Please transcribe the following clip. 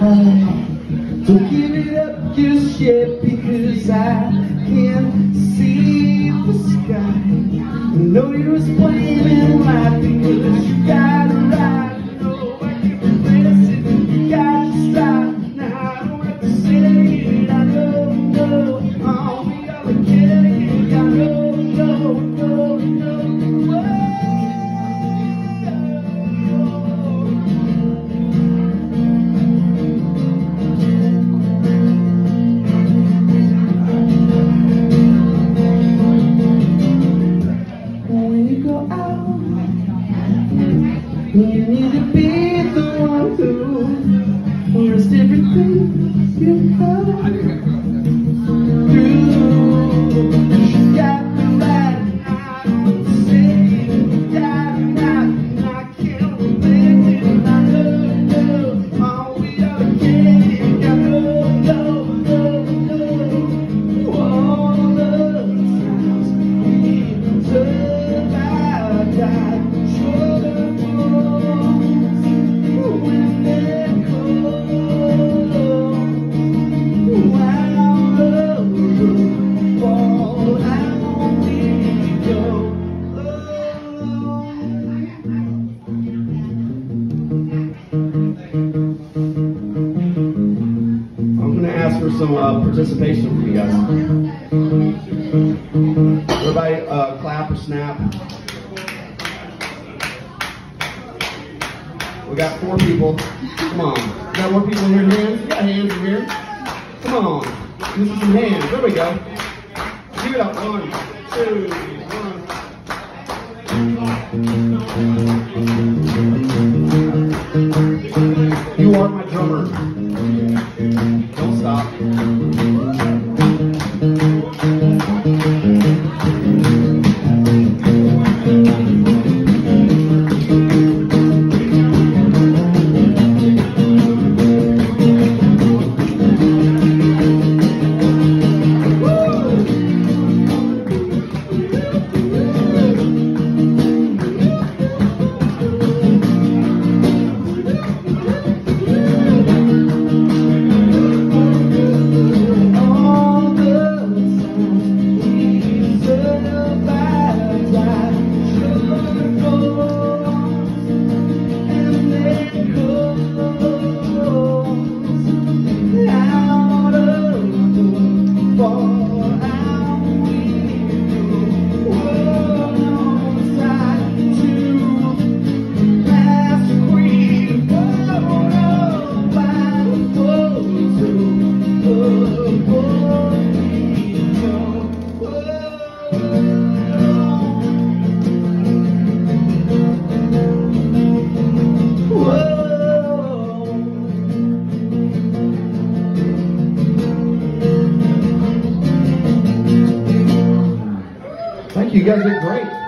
Don't give it up just yet, because I can't see the sky. I know you're explaining life because you got it right. No, I can't replace it. You got your stride. Now I don't have to say it. I know, oh, we gotta get it. I know, you need to be the one who risked everything you have through. She got me right, I don't say it, got me right, and I can't relate it. I know, all we gotta get it. I know, all the times we survived, I sure. For some participation from you guys. Everybody clap or snap. We got 4 people. Come on. We got more people in here. Hands? We got hands in here. Come on. This is some hands. There we go. Give it up. 1, 2, 1. You are my drummer. Don't stop. You guys did great.